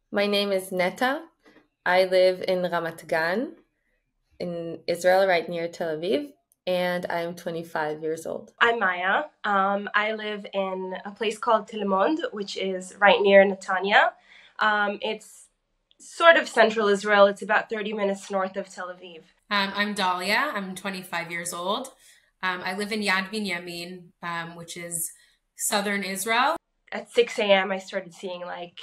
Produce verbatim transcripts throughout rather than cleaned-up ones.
My name is Neta. I live in Ramat Gan in Israel, right near Tel Aviv, and I'm twenty-five years old. I'm Maya. Um, I live in a place called Telemond, which is right near Netanya. Um, it's sort of central Israel. It's about thirty minutes north of Tel Aviv. Um, I'm Dahlia. I'm twenty-five years old. Um, I live in Yad Binyamin, um, which is southern Israel. At six a m, I started seeing like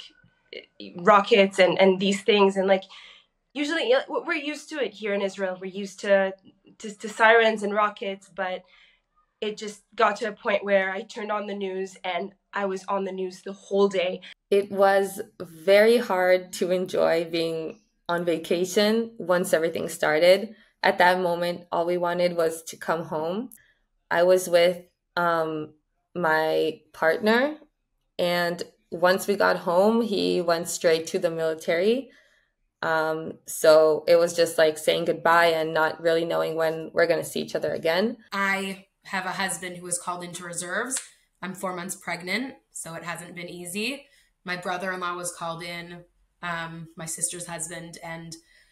rockets and, and these things. And like, usually we're used to it here in Israel. We're used to, to, to sirens and rockets, but it just got to a point where I turned on the news and I was on the news the whole day. It was very hard to enjoy being on vacation once everything started. At that moment, all we wanted was to come home. I was with um, my partner, and once we got home, he went straight to the military. Um, so it was just like saying goodbye and not really knowing when we're going to see each other again. I have a husband who was called into reserves. I'm four months pregnant, so it hasn't been easy. My brother-in-law was called in, um, my sister's husband, and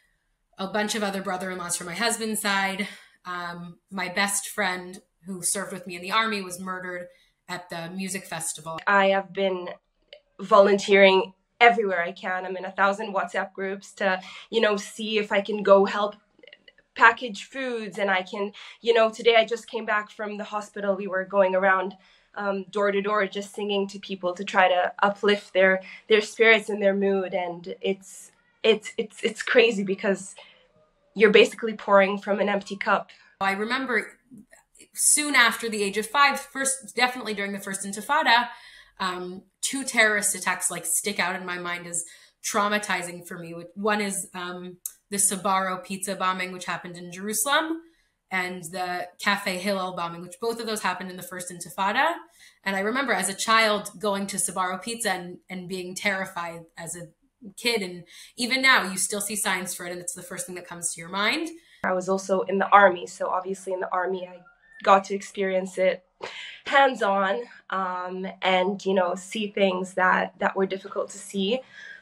a bunch of other brother-in-laws from my husband's side. Um, my best friend who served with me in the army was murdered at the music festival. I have been volunteering everywhere I can. I'm in a thousand WhatsApp groups to, you know, see if I can go help package foods. And I can, you know, today I just came back from the hospital. We were going around um, door to door, just singing to people to try to uplift their their spirits and their mood. And it's it's it's it's crazy because you're basically pouring from an empty cup. I remember soon after the age of five, first definitely during the first Intifada, um, two terrorist attacks like stick out in my mind as traumatizing for me. One is um, the Sbarro pizza bombing, which happened in Jerusalem, and the Cafe Hillel bombing, which both of those happened in the first Intifada. And I remember as a child going to Sbarro Pizza and, and being terrified as a kid. And even now, you still see signs for it, and it's the first thing that comes to your mind. I was also in the army, so obviously in the army, I got to experience it hands-on um, and, you know, see things that, that were difficult to see.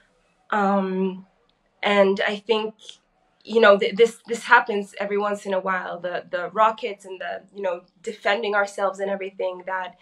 Um, and I think, you know, th- this this happens every once in a while, the the rockets and the, you know, defending ourselves and everything that,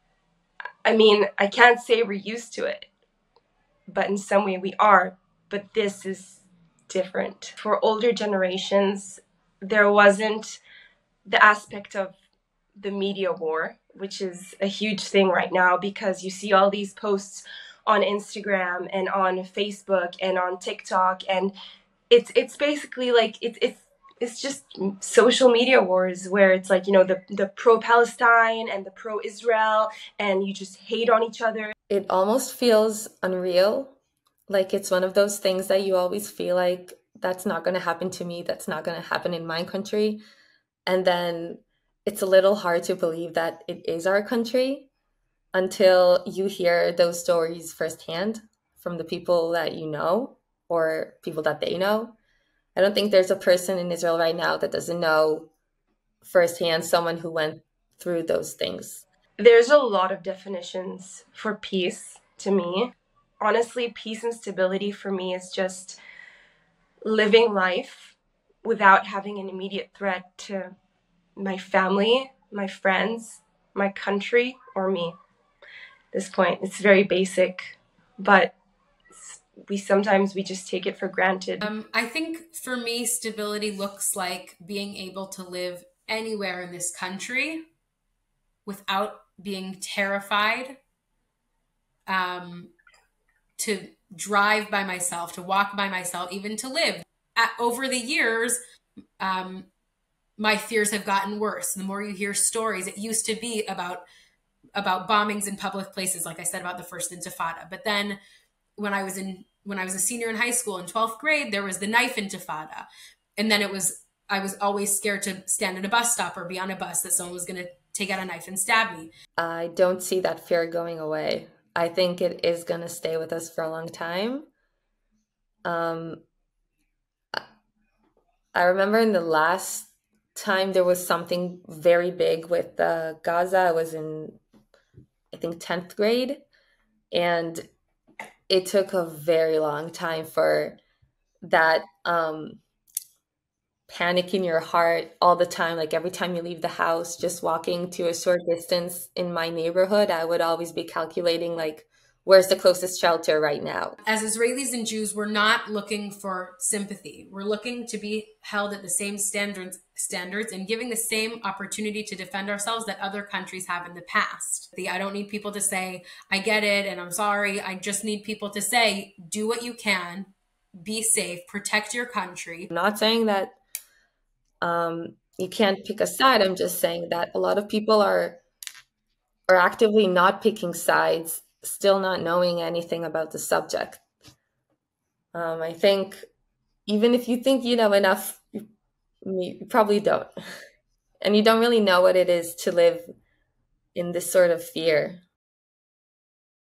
I mean, I can't say we're used to it, but in some way we are. But this is different. For older generations, there wasn't the aspect of the media war, which is a huge thing right now because you see all these posts on Instagram and on Facebook and on TikTok, and it's it's basically like it's it's it's just social media wars where it's like, you know, the the pro-Palestine and the pro-Israel, and you just hate on each other. It almost feels unreal. Like it's one of those things that you always feel like that's not going to happen to me. That's not going to happen in my country. And then it's a little hard to believe that it is our country until you hear those stories firsthand from the people that you know or people that they know. I don't think there's a person in Israel right now that doesn't know firsthand someone who went through those things. There's a lot of definitions for peace to me. Honestly, peace and stability for me is just living life without having an immediate threat to my family, my friends, my country, or me. At this point, it's very basic, but we sometimes we just take it for granted. Um, I think for me, stability looks like being able to live anywhere in this country without being terrified, um, to drive by myself, to walk by myself, even to live. At, over the years, um, my fears have gotten worse. The more you hear stories, it used to be about about bombings in public places, like I said about the first Intifada. But then when I was in when I was a senior in high school in twelfth grade, there was the knife Intifada. And then it was I was always scared to stand at a bus stop or be on a bus that someone was going to take out a knife and stab me. I don't see that fear going away. I think it is going to stay with us for a long time. Um, I remember in the last time there was something very big with uh, Gaza. I was in, I think, tenth grade. And it took a very long time for that um, panic in your heart all the time. Like every time you leave the house, just walking to a short distance in my neighborhood, I would always be calculating, like, where's the closest shelter right now? As Israelis and Jews, we're not looking for sympathy. We're looking to be held at the same standards standards and giving the same opportunity to defend ourselves that other countries have in the past. The, I don't need people to say, I get it and I'm sorry. I just need people to say, do what you can, be safe, protect your country. I'm not saying that um, you can't pick a side. I'm just saying that a lot of people are are actively not picking sides, still not knowing anything about the subject. Um, I think even if you think you know enough, you, you probably don't. And you don't really know what it is to live in this sort of fear.